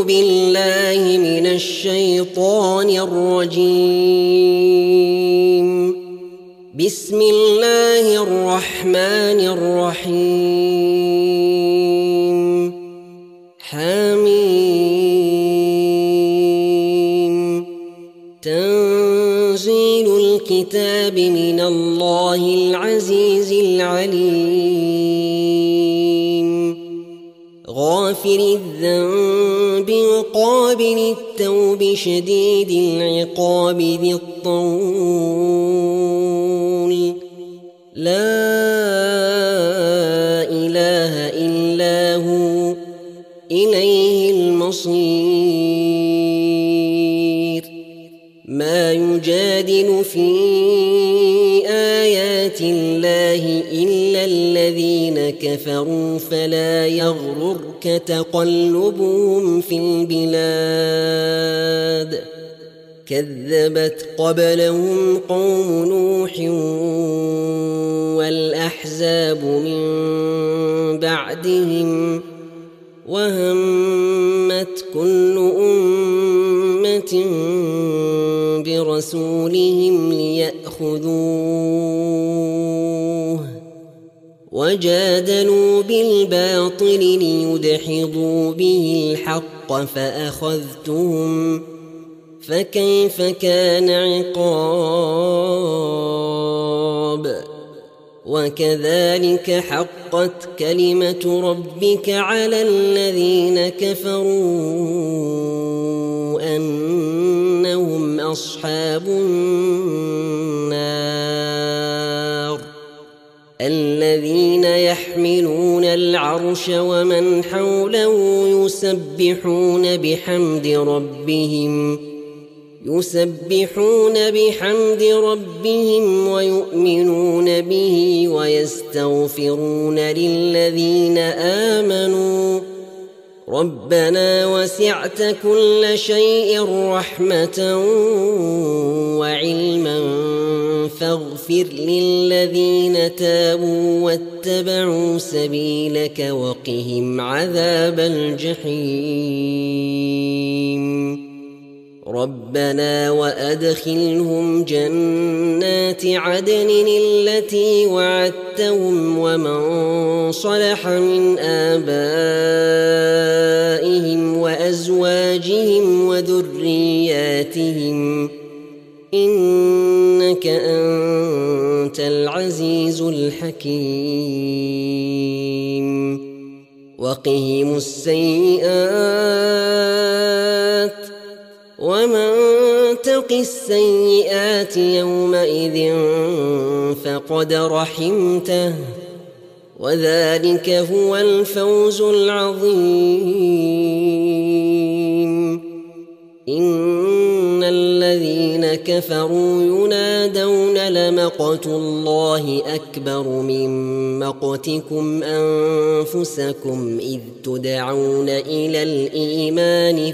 بالله من الشيطان الرجيم. بسم الله الرحمن الرحيم. حميم. تنزيل الكتاب من الله العزيز العليم. غافر الذنب وقابل التوب شديد العقاب ذي الطول. لا إله إلا هو إليه المصير. ما يجادل في آيات الله إلا الذين كفروا فلا يغررك تقلبهم في البلاد. كذبت قبلهم قوم نوح والأحزاب من بعدهم وهمت كل أمة برسولهم ليأخذوه وجادلوا بالباطل ليدحضوا به الحق فأخذتهم فكيف كان عقاب. وكذلك حقت كلمة ربك على الذين كفروا أنهم أصحاب النار. الذين يحملون العرش ومن حوله يسبحون بحمد ربهم ويؤمنون به ويستغفرون للذين آمنوا ربنا وسعت كل شيء رحمة وعلما فاغفر للذين تابوا واتبعوا سبيلك وقهم عذاب الجحيم. ربنا وأدخلهم جنات عدن التي وعدتهم ومن صلح من آبائهم وأزواجهم وذرياتهم إنك أنت العزيز الحكيم. وقهم السيئات ومن تق السيئات يومئذ فقد رحمته وذلك هو الفوز العظيم. إن الذين كفروا ينادون لمقت الله أكبر من مقتكم أنفسكم إذ تدعون إلى الإيمان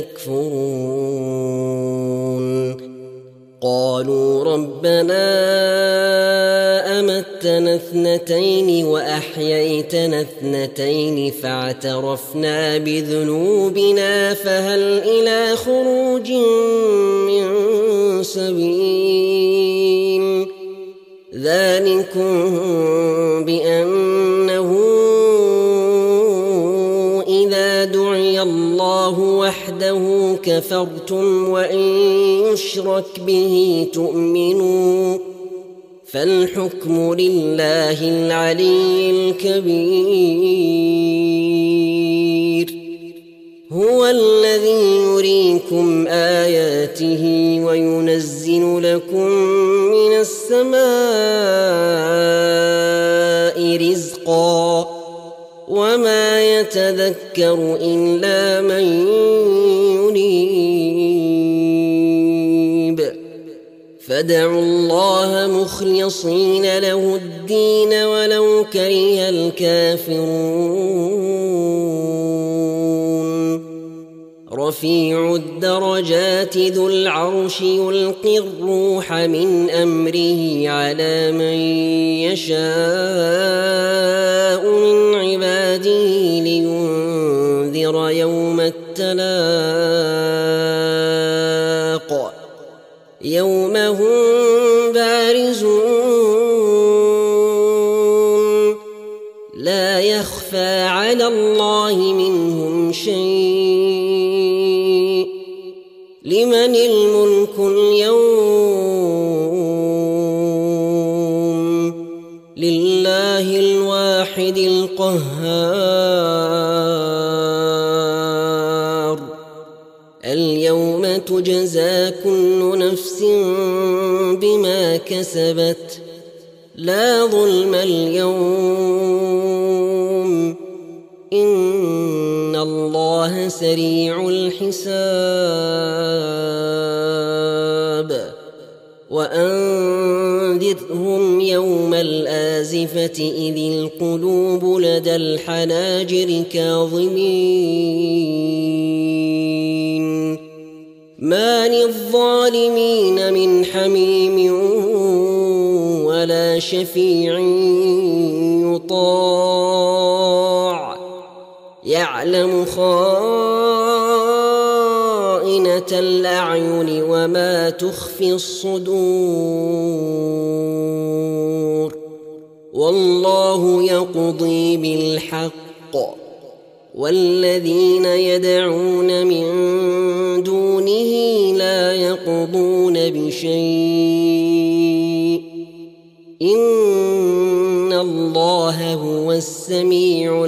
فتكفرون. قالوا ربنا أمتنا اثنتين وأحييتنا اثنتين فاعترفنا بذنوبنا فهل إلى خروج من سبيل. ذلكم بأنه إذا دعي الله وحده كفرتم وإن يشرك به تؤمنوا فالحكم لله العلي الكبير. هو الذي يريكم آياته وينزل لكم من السماء رزقا وما يتذكر إلا من ينيب. فادعوا الله مخلصين له الدين ولو كره الكافرون. رفيع الدرجات ذو العرش يلقي الروح من أمره على من يشاء من عباده لينذر وأنذر يوم التلاق يوم هم بارزون لا يخفى على الله منهم شيء لمن الملك اليوم لله الواحد القهار اليوم تجزى كل نفس بما كسبت لا ظلم اليوم إن الله سريع الحساب وأنذرهم يوم الآزفة إذ القلوب لدى الحناجر كاظمين ما للظالمين من حميم ولا شفيع يطاع يعلم خائنة الأعين وما تخفي الصدور والله يقضي بالحق والذين يدعون من دونه لا يقضون بشيء إن الله هو السميع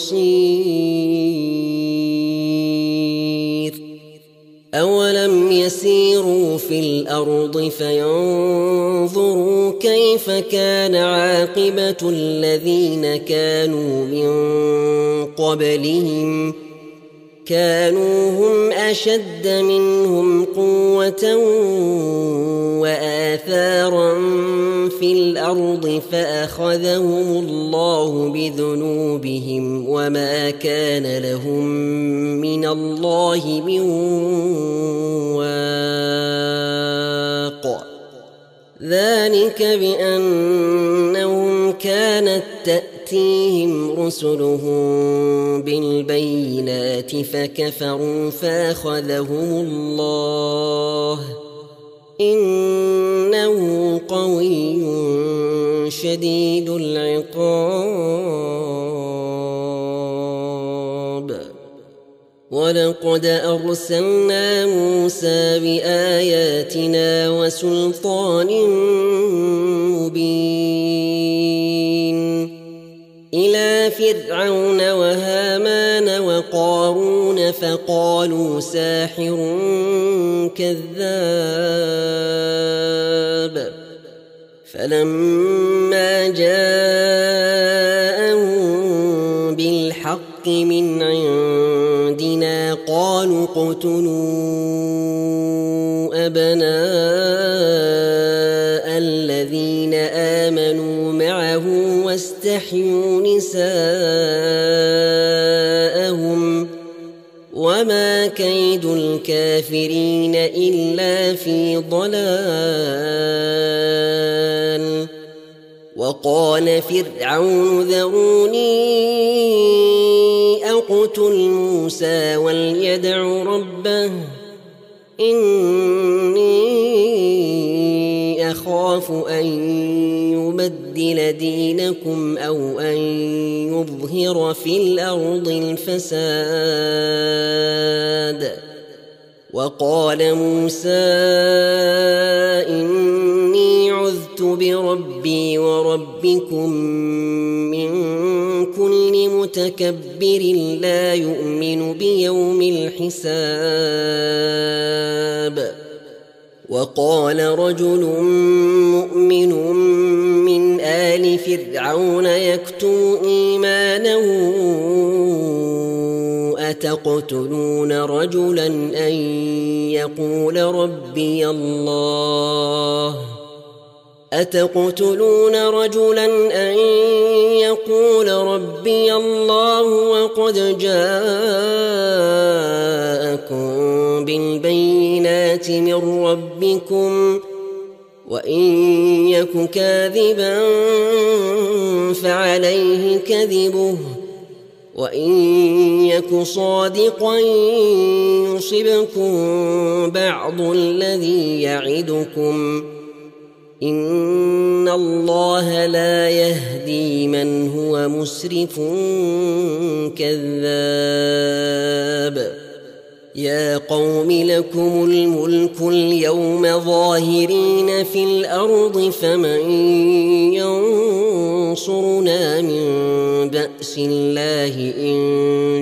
البصير أولم يسيروا في الأرض فينظروا كيف كان عاقبة الذين كانوا من قبلهم كانوا هم أشد منهم قوة وآثارا في الأرض فأخذهم الله بذنوبهم وما كان لهم من الله من واق ذلك بأنهم كانت تأتيهم رسلهم بالبينات فكفروا فأخذهم الله إنه قوي شديد العقاب ولقد أرسلنا موسى بآياتنا وسلطان مبين إلى فرعون وهامان وقارون فقالوا ساحر كذاب فلما جاءهم بالحق من عندنا قالوا اقتلوا أبناء الذين آمنوا معه واستحيوا نساءهم وما كيد الكافرين إلا في ضلال وقال فرعون ذروني أقتل موسى وليدع ربه إني أخاف أن يبدل دينكم أو أن يظهر في الأرض الفساد وقال موسى إني عذت بربي وربكم من كل متكبر لا يؤمن بيوم الحساب وقال رجل مؤمن من آل فرعون يكتم إيمانه أتقتلون رجلا أن يقول ربي الله وقد جاءكم بالبينات من ربكم وإن يك كاذبا فعليه كذبه وإن يك صادقا يصبكم بعض الذي يعدكم إن الله لا يهدي من هو مسرف كذاب يا قوم لكم الملك اليوم ظاهرين في الأرض فمن ينصرنا من بأس الله إن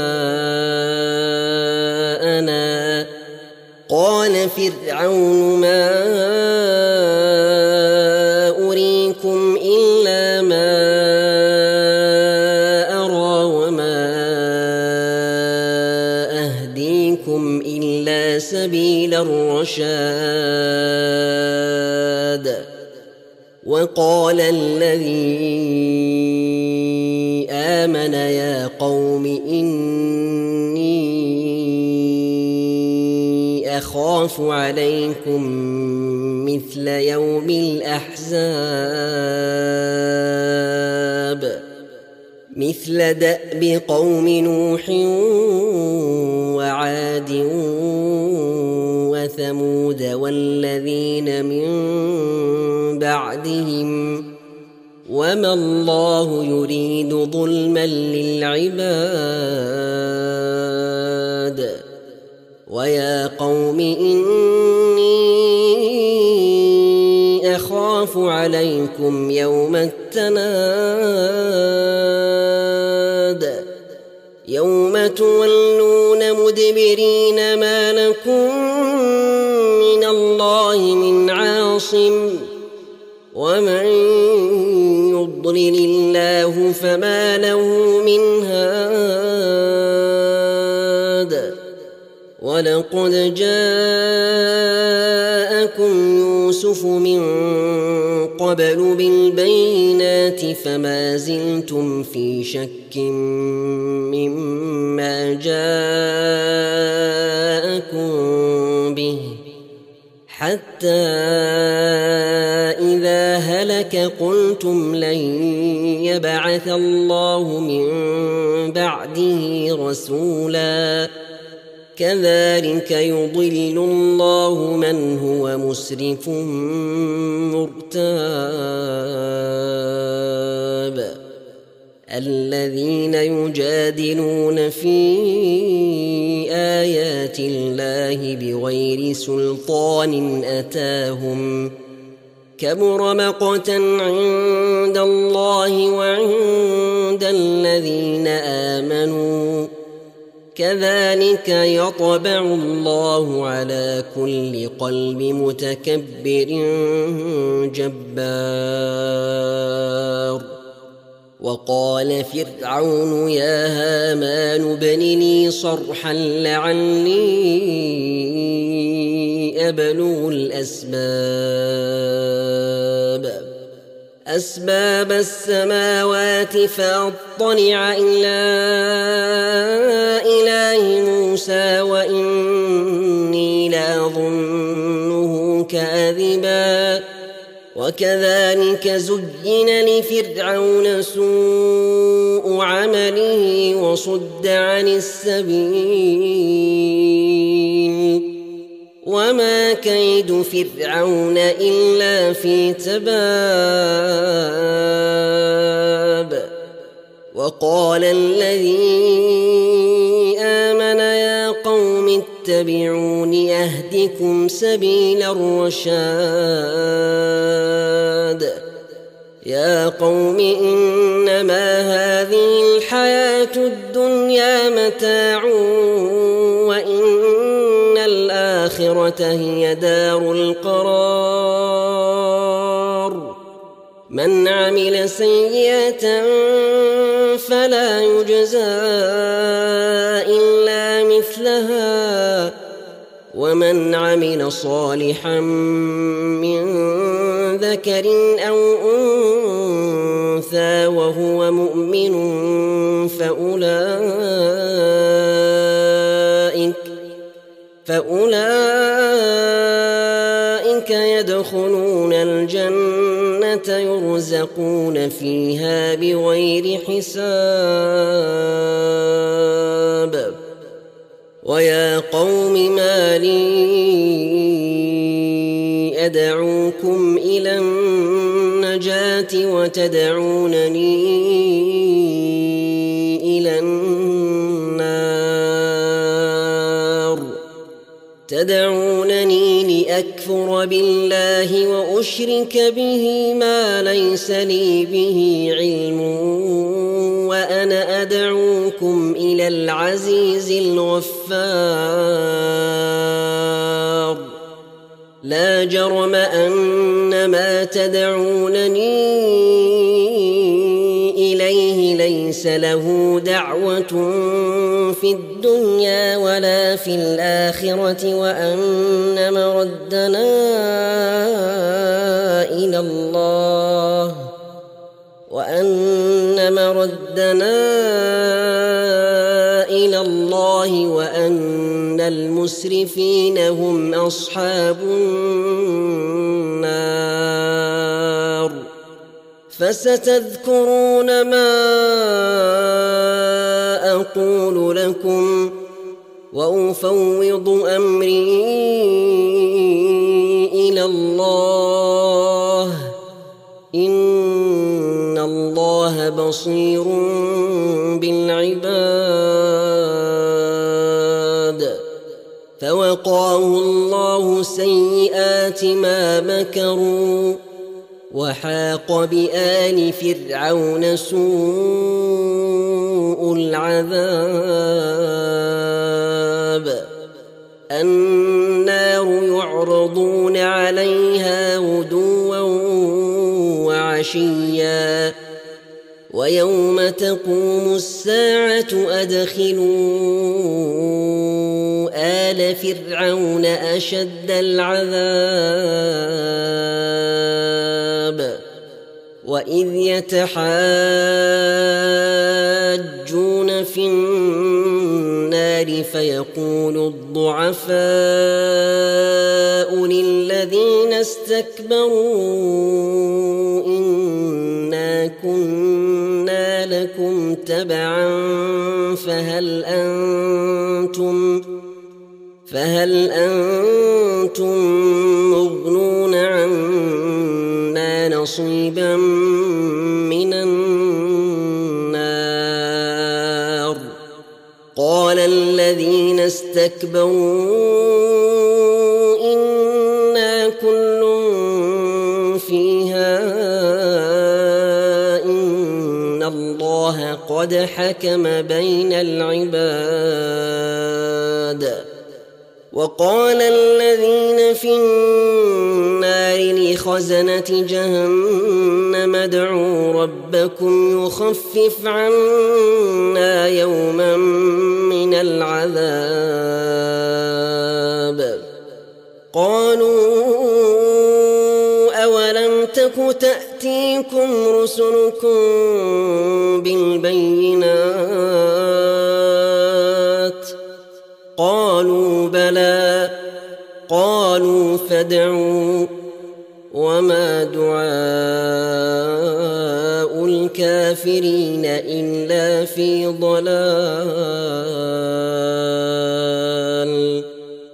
جاءنا قال فرعون ما أريكم إلا ما أرى وما أهديكم إلا سبيل الرشاد وقال الذي آمن يا قوم إني أخاف عليكم مثل يوم الأحزاب مثل دأب قوم نوح وعاد وثمود والذين من بعدهم وما الله يريد ظلما للعباد ويا قوم إني أخاف عليكم يوم التناد يوم تولون مدبرين ما لكم من الله من عاصم ومن يضلل الله فما له من هاد ولقد جاءكم يوسف من قبل بالبينات فما زلتم في شك مما جاءكم به حتى إذا هلك قلتم لن يبعث الله من بعده رسولا كذلك يضل الله من هو مسرف مرتاب الذين يجادلون في آيات الله بغير سلطان أتاهم كبر مقتا عند الله وعند الذين آمنوا كذلك يطبع الله على كل قلب متكبر جبار وقال فرعون يا هامان ابن لي صرحا لعلي أبلغ أسباب السماوات فأطلع إلى إله موسى وإني لأظنه كاذبا وكذلك زين لفرعون سوء عمله وصد عن السبيل وما كيد فرعون إلا في تباب وقال الذي آمن يا قوم اتبعون أهدكم سبيل الرشاد يا قوم إنما هذه الحياة الدنيا متاع وإن الآخرة هي دار القرار من عمل سيئة فلا يجزى إلا مثلها ومن عمل صالحا من ذكر أو أنثى وهو مؤمن فأولئك يدخلون الجنة جنة يرزقون فيها بغير حساب ويا قوم ما لي أدعوكم إلى النجاة وتدعونني إلى النار تدعونني لأكفر بالله وأشرك به ما ليس لي به علم وأنا أدعوكم إلى العزيز الغفار لا جرم أن ما تدعونني إليه ليس له دعوة في الدنيا ولا في الآخرة وأن مردنا إلى الله وأن المسرفين هم أصحاب النار فستذكرون ما أقول لكم وأفوض أمري إلى الله إن الله بصير بالعباد فوقاه الله سيئات ما مكروا وحاق بآل فرعون سوء العذاب النار يعرضون عليها غدوا وعشيا ويوم تقوم الساعة أدخلوا آل فرعون أشد العذاب وإذ يتحاجون في النار فيقول الضعفاء للذين استكبروا إنا كنا لكم تبعا فهل أنتم مغنون عنا نصيبا من النار قال الذين استكبروا إنا كل فيها إن الله قد حكم بين العباد وقال الذين في النار لخزنة جهنم ادعوا ربكم يخفف عنا يوما من العذاب قالوا أولم تك تأتيكم رسلكم بالبينات قالوا بلى قالوا فادعوا وما دعاء الكافرين إلا في ضلال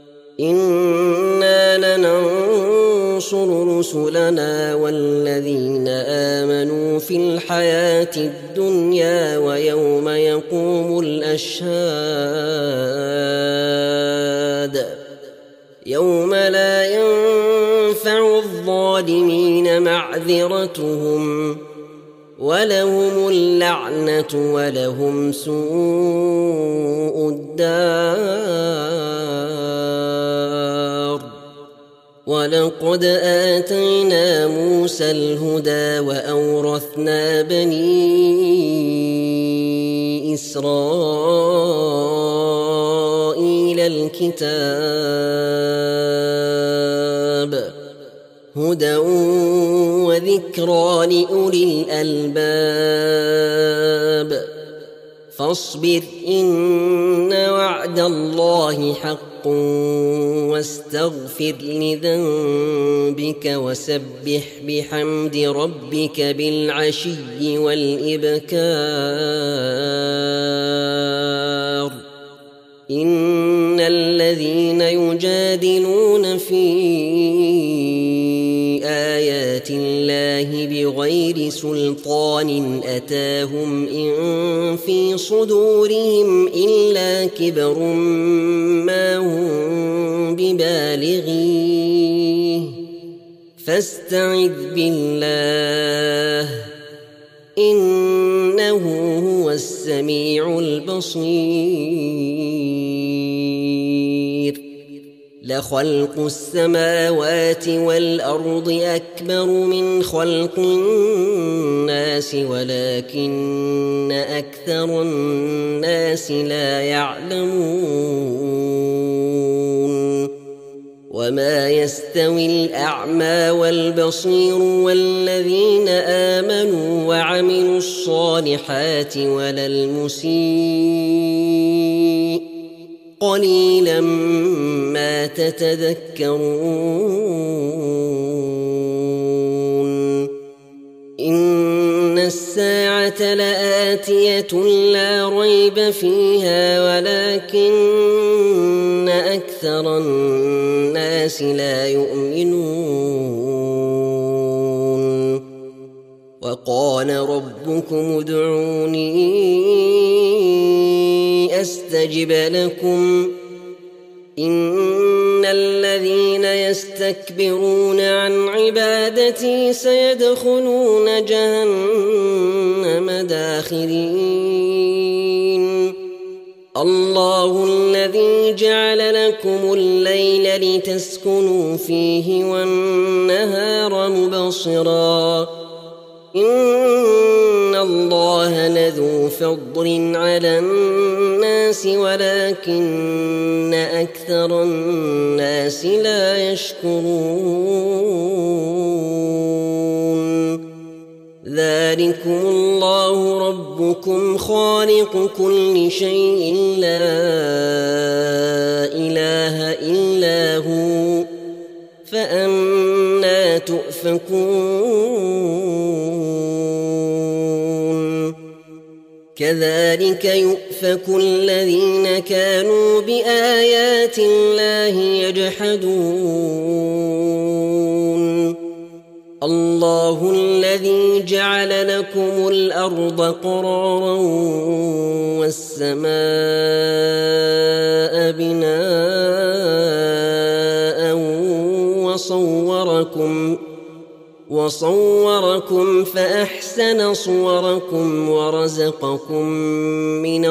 إنا لننصر رسلنا والذين آمنوا في الحياة الدنيا ويوم يقوم الأشهاد يوم لا ينفع الظالمين معذرتهم ولهم اللعنة ولهم سوء الدار ولقد آتينا موسى الهدى وأورثنا بني إسرائيل الكتاب هدى وذكرى لأولي الألباب فاصبر إن وعد الله حق واستغفر لذنبك وسبح بحمد ربك بالعشي والإبكار إن الذين يجادلون في آيات الله بغير سلطان أتاهم إن في صدورهم إلا كبر ما هم ببالغيه فاستعذ بالله إنه هو السميع البصير لخلق السماوات والأرض أكبر من خلق الناس ولكن أكثر الناس لا يعلمون وما يستوي الأعمى والبصير والذين آمنوا وعملوا الصالحات ولا المسيء قليلا ما تتذكرون إن الساعة لآتية لا ريب فيها ولكن أكثر الناس لا يؤمنون وقال ربكم ادعوني أستجب لكم إن الذين يستكبرون عن عبادتي سيدخلون جهنم داخرين الله الذي جعل لكم الليل لتسكنوا فيه والنهار مبصرا إن الله لذو فضل على الناس ولكن أكثر الناس لا يشكرون ذلكم الله ربكم خالق كل شيء لا إله إلا هو فأنى تؤفكون كذلك يؤفك الذين كانوا بآيات الله يجحدون الله الذي جعل لكم الأرض قرارا والسماء بناء وصوركم فأحسن صوركم ورزقكم من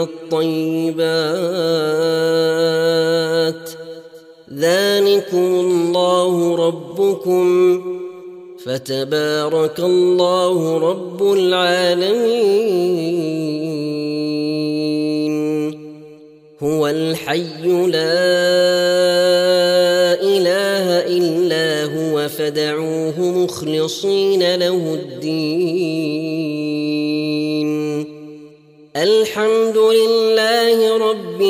الطيبات ذلكم الله ربكم فتبارك الله رب العالمين هو الحي لا إله إلا هو فدعوه مخلصين له الدين الحمد لله رب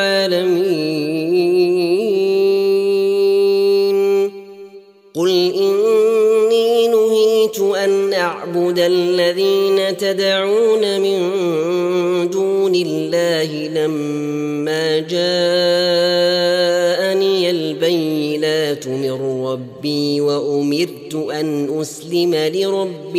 العالمين قل إني نهيت أن أعبد الذين تدعون من دون الله لما جاءني البينات من ربي وأمرت أن أسلم لرب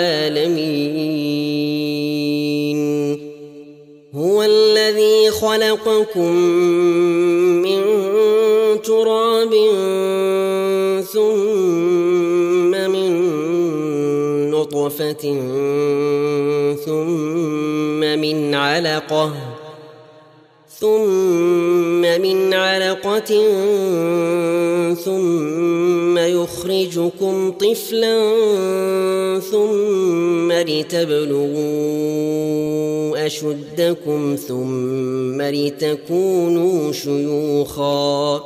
العالمين هو الذي خلقكم من تراب ثم من نطفة ثم من علقة ثم يخرجكم طفلا ثم لتبلغوا أشدكم ثم لتكونوا شيوخا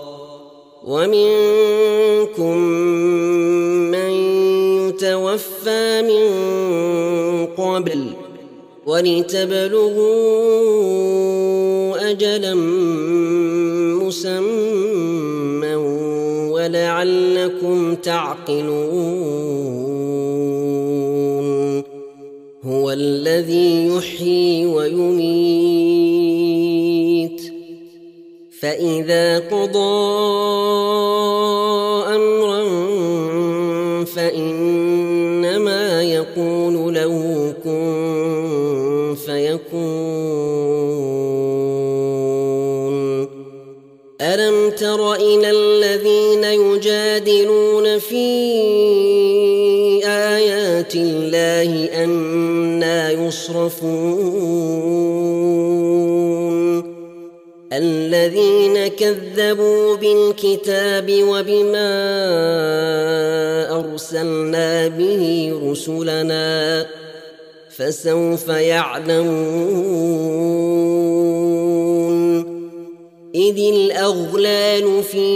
ومنكم من يتوفى من قبل ولتبلغوا أجلا مسمى لعلكم تعقلون هو الذي يحيي ويميت فإذا قضى أمرا فإنما يقول له كن فيكون ألم تر إلى الذين يجادلون في آيات الله أنى يصرفون الذين كذبوا بالكتاب وبما أرسلنا به رسلنا فسوف يعلمون إذ الأغلال في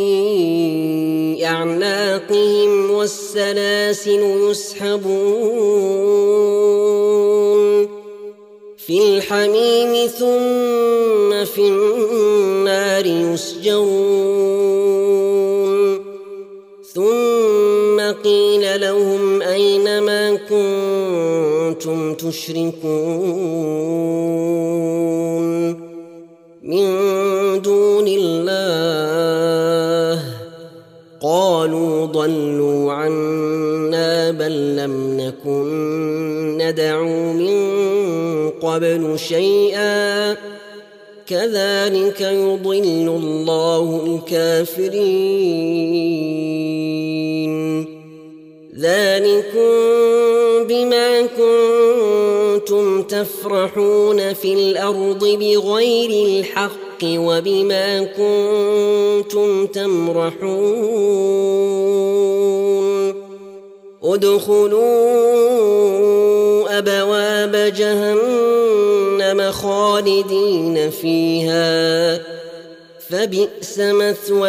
أعناقهم والسلاسل يسحبون في الحميم ثم في النار يسجرون ثم قيل لهم أين ما كنتم تشركون من دون الله قالوا ضلوا عنا بل لم نكن ندعو من قبل شيئا كذلك يضل الله الكافرين ذلكم بما كنتم تفرحون في الأرض بغير الحق وبما كنتم تمرحون ادخلوا أبواب جهنم خالدين فيها فبئس مثوى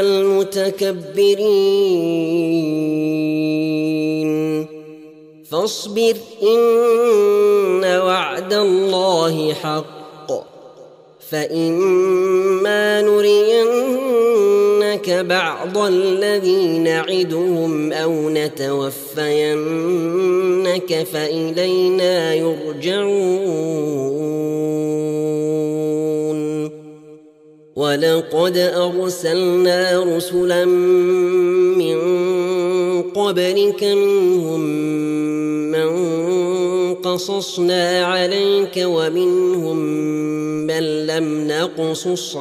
المتكبرين فاصبر إن وعد الله حق فإما نرينك بعض الذي نعدهم أو نتوفينك فإلينا يرجعون ولقد أرسلنا رسلا من قبلك منهم من قصصنا عليك ومنهم من لم نقصص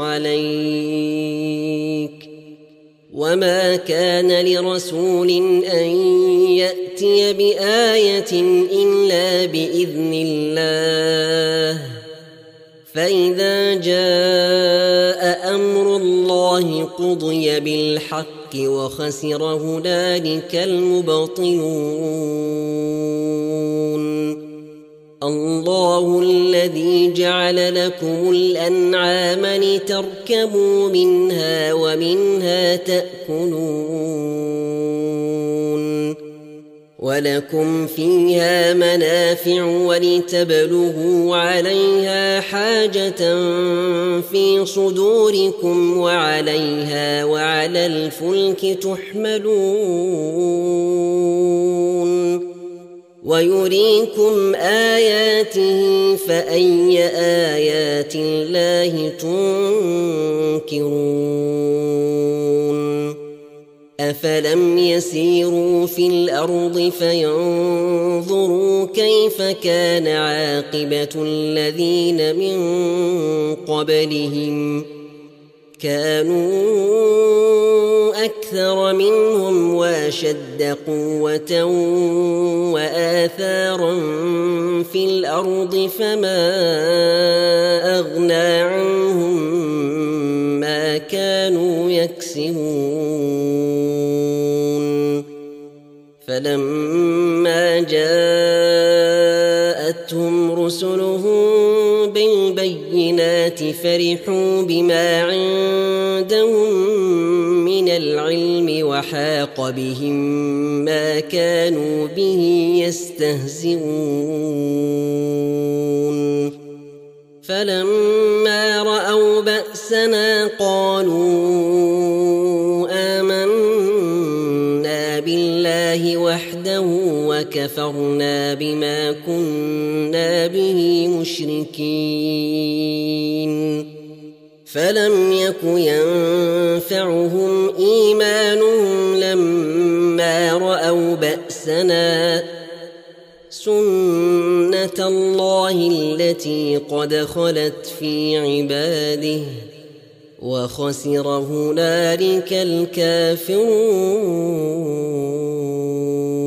عليك وما كان لرسول أن يأتي بآية إلا بإذن الله فإذا جاء أمر الله قضي بالحق وخسر هنالك المبطلون الله الذي جعل لكم الأنعام لتركبوا منها ومنها تأكلون ولكم فيها منافع ولتبلغوا عليها حاجة في صدوركم وعليها وعلى الفلك تحملون ويريكم آياته فأي آيات الله تنكرون أفلم يسيروا في الأرض فينظروا كيف كان عاقبة الذين من قبلهم كانوا أكثر منهم وأشد قوة وآثارا في الأرض فما أغنى عنهم ما كانوا يكسبون فلما جاءتهم رسلهم بالبينات فرحوا بما عندهم من العلم وحاق بهم ما كانوا به يستهزئون فلما رأوا بأسنا قالوا آمنا كفرنا بما كنا به مشركين فلم يك ينفعهم إيمانهم لما رأوا بأسنا سنة الله التي قد خلت في عباده وخسر هنالك الكافرون.